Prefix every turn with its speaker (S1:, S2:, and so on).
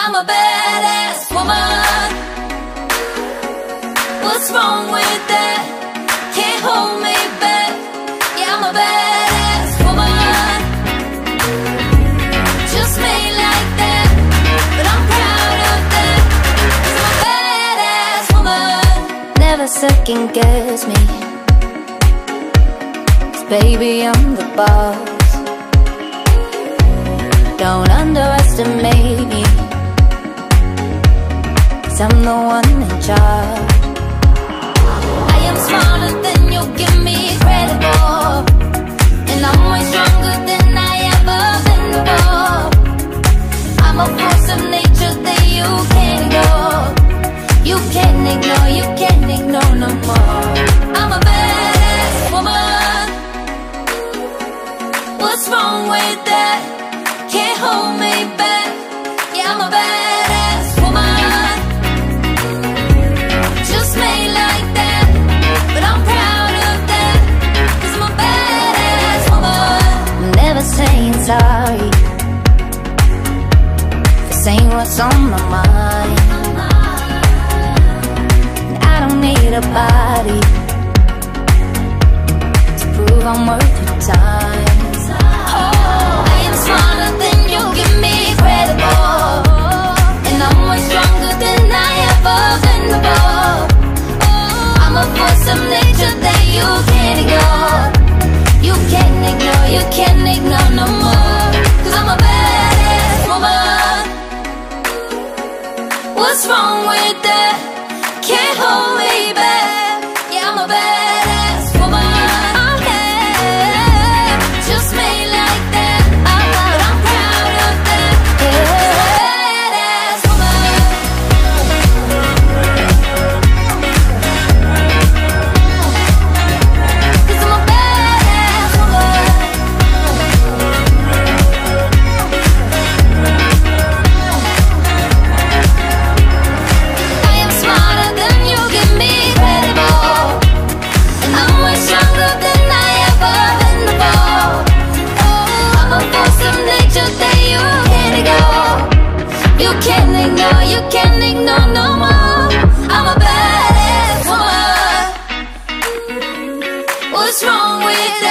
S1: I'm a badass woman. What's wrong with that? Can't hold me back. Yeah, I'm a badass woman. Just made like that, but I'm proud of that. 'Cause I'm a badass woman. Never second guess me, 'cause baby, I'm the boss. Don't underestimate me, 'cause I'm the one in charge. I am smarter than you give me credit for, and I'm way stronger than I ever been before. I'm a force of nature that you can't ignore. You can't ignore, you can't ignore no more. I'm a badass woman. What's wrong with that? Can't hold me back. Yeah, I'm a badass woman. Just made like that, but I'm proud of that. 'Cause I'm a badass woman. I'm never saying sorry for saying what's on my mind. And I don't need a body to prove I'm worth your time. I am smarter than you give me credit for, and I'm way stronger than I ever been before. I'm a force of nature that you can't ignore. You can't ignore, you can't ignore no more. 'Cause I'm a badass woman. What's wrong with that? Can't hold me back. Yeah, I'm a badass woman. Just made like that, but I'm proud of that. Badass woman. 'Cause I'm a badass woman. I am smarter than you give me credit for, and I'm way stronger than I ever been before. I'm a force of nature that you can't ignore. You can't ignore, you can't ignore no more. I'm a badass woman. What's wrong with